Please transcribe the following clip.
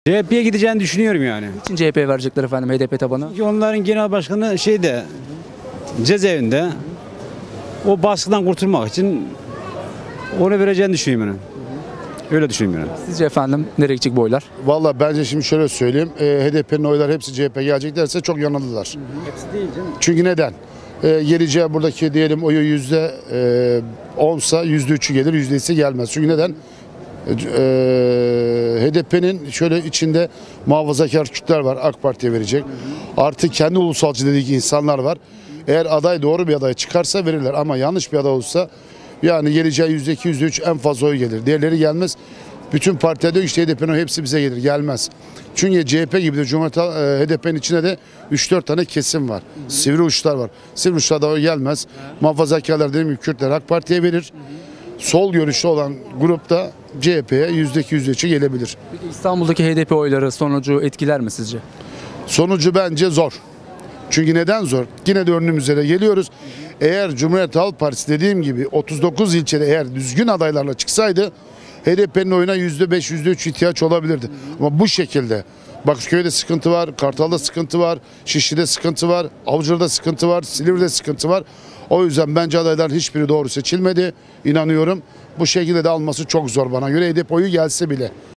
CHP'ye gideceğini düşünüyorum yani. Niçin CHP'ye verecekler efendim HDP tabanı? Çünkü onların genel başkanı cezaevinde. O baskıdan kurtulmak için onu vereceğini düşünüyorum yani. Öyle düşünüyorum yani. Sizce efendim nereye gidecek bu oylar? Valla bence şimdi şöyle söyleyeyim. HDP'nin oyları hepsi CHP gelecek derse çok yanıldılar. Hepsi değil canım. Çünkü neden? Geleceği buradaki diyelim oyu %10'sa %3'ü gelir, %2'si gelmez. Çünkü neden? HDP'nin şöyle içinde muhafazakar kütler var, AK Parti'ye verecek. Artık kendi ulusalcı dediği insanlar var. Eğer aday doğru bir aday çıkarsa verirler ama yanlış bir aday olursa yani geleceği %2, %3 en fazla oy gelir. Diğerleri gelmez. Bütün partiler diyor işte HDP'nin hepsi bize gelir. Gelmez. Çünkü CHP gibi de HDP'nin içinde de 3-4 tane kesim var. Sivri uçlar var. Sivri uçlar da oy gelmez. Muhafazakarlar dediğim gibi Kürtler AK Parti'ye verir. Sol görüşlü olan grupta CHP'ye %2, %3'e gelebilir. Peki İstanbul'daki HDP oyları sonucu etkiler mi sizce? Sonucu bence zor. Çünkü neden zor? Yine de önümüze de geliyoruz. Eğer Cumhuriyet Halk Partisi dediğim gibi 39 ilçede eğer düzgün adaylarla çıksaydı HDP'nin oyuna %5, %3 ihtiyaç olabilirdi. Ama bu şekilde Bakırköy'de sıkıntı var, Kartal'da sıkıntı var, Şişli'de sıkıntı var, Avcılar'da sıkıntı var, Silivri'de sıkıntı var. O yüzden bence adayların hiçbiri doğru seçilmedi. İnanıyorum. Bu şekilde de alması çok zor bana göre HDP oyu gelse bile.